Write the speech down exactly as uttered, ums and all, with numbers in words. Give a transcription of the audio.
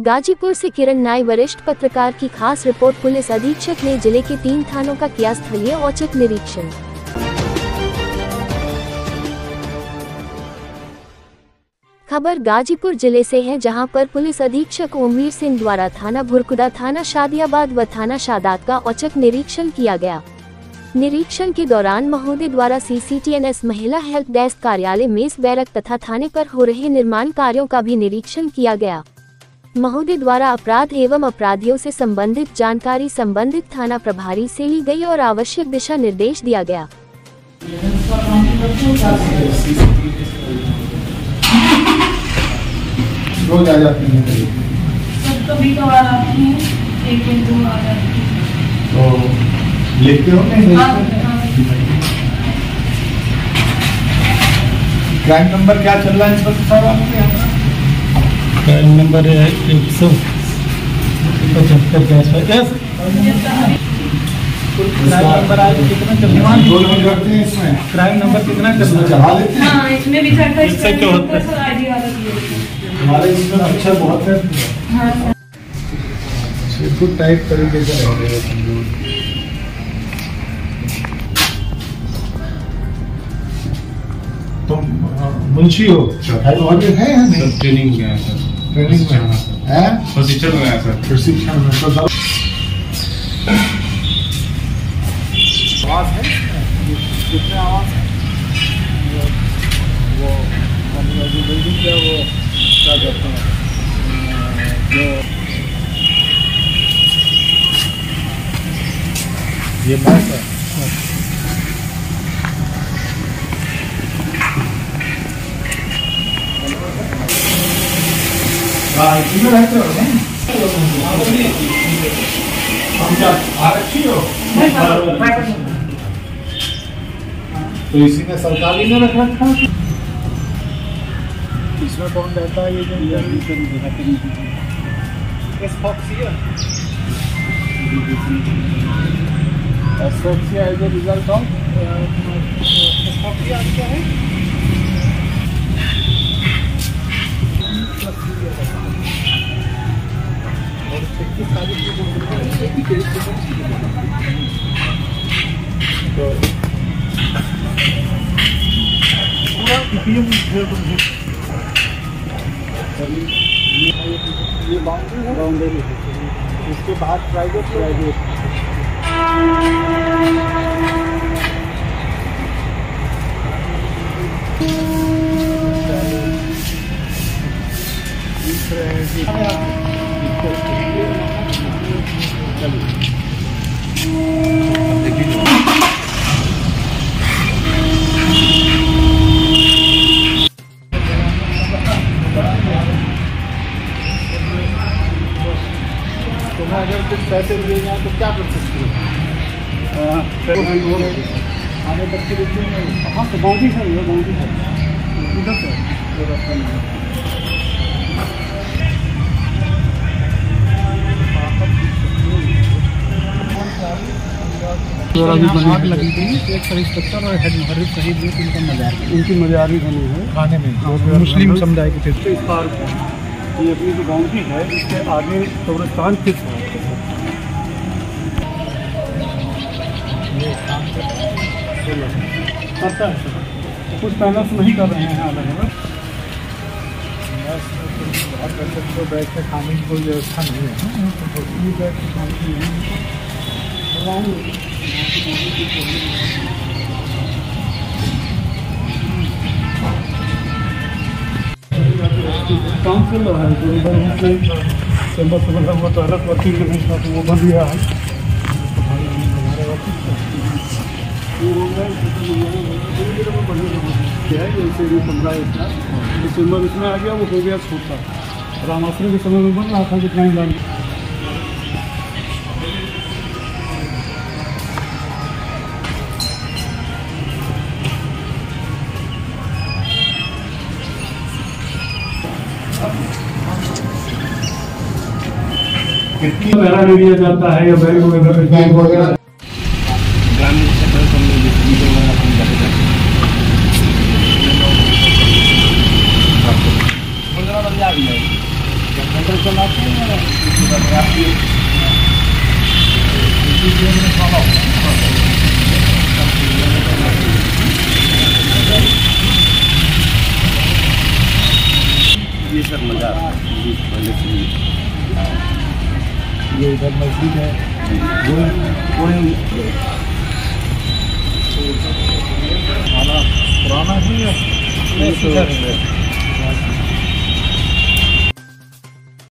गाजीपुर से किरण नाई, वरिष्ठ पत्रकार की खास रिपोर्ट। पुलिस अधीक्षक ने जिले के तीन थानों का किया स्थलीय औचक निरीक्षण। खबर गाजीपुर जिले से है, जहां पर पुलिस अधीक्षक ओमवीर सिंह द्वारा थाना भुरकुदा, थाना शादियाबाद व थाना शादात का औचक निरीक्षण किया गया। निरीक्षण के दौरान महोदय द्वारा सीसीटीएनएस, महिला हेल्प डेस्क, कार्यालय, मेस बैरक तथा थाने पर हो रहे निर्माण कार्यों का भी निरीक्षण किया गया। महोदय द्वारा अपराध एवं अपराधियों से संबंधित जानकारी संबंधित थाना प्रभारी से ली गई और आवश्यक दिशा निर्देश दिया गया। रोज आ जाती हैं, कभी तो आ जाती हैं, एक एक दो आ जाती हैं। तो लिखते हो नहीं? क्राइम नंबर क्या चल रहा है इंस्पेक्टर साहब आपके यहाँ? क्राइम नंबर एक सौ पचहत्तर का क्राइम नंबर आज कितना चल रहा है? दो लोग करते हैं इसमें। क्राइम नंबर कितना चल रहा है? चढ़ा लेते हैं। हाँ, इसमें भी चढ़ता है। एक सौ चौहत्तर हमारे इसमें अच्छा बहुत है। बिल्कुल टाइट तरीके से रहेगा। तुम मुंशी हो? और भी है सर ट्रेनिंग में है सर। ट्रेनिंग में है? प्रशिक्षण में है सर। प्रशिक्षण में तो आवाज है? कितने आवाज है? वो जो बिल्डिंग है वो क्या कहते हैं, जो ये बात है। हाँ, इसमें रहते हो नहीं? हम क्या आरक्षी हो? तो इसी में सरकारी ने रख रखा। इसमें कौन रहता है? ये asphyxia as a result of asphyxia क्या है? ये बाउंड्री है, बाउंड्री इसके बाद प्राइवेट प्राइवेट तुम्हें अगर कुछ पैसे दिए जाए तो क्या प्रोसेस करो? आगे तक के लिए हाँ तो बाउंड्री है, ये बाउंड्री है इधर से ये रास्ता नहीं है। आग लगी थी, एक सब इंस्पेक्टर और हेड मुहर्रिर शहीद हुए, उनका मजार उनकी मजारी बनी है खाने में। मुस्लिम समुदाय के थे। इस पार ये अपनी जो बाउंड्री है इसके आगे कब्रिस्तान फिक्स है। करता है तो कुछ पैनल्स नहीं कर रहे हैं अलग अलग। बहुत पैसे तो बैठ के खाने की कोई व्यवस्था नहीं है, तो बैठ के खाने की काम चल रहा है। तो इधर से चैम्बर से बना हुआ टॉयलेट वर्किंग नहीं था तो वो बन गया है। क्या है जैसे भी पंद्रह इतना दिसंबर इसमें आ गया, वो हो गया छोटा। रामाश्रम के समय में बन रहा था कितना ही लाइन। कितनी पैरा ले लिया जाता है या बैंक वगैरह बैंक वगैरह ग्रामीण क्षेत्र में जनरेटर चलाते हैं ये सर मजा पहले से ये इधर मस्जिद है पुराना ही है।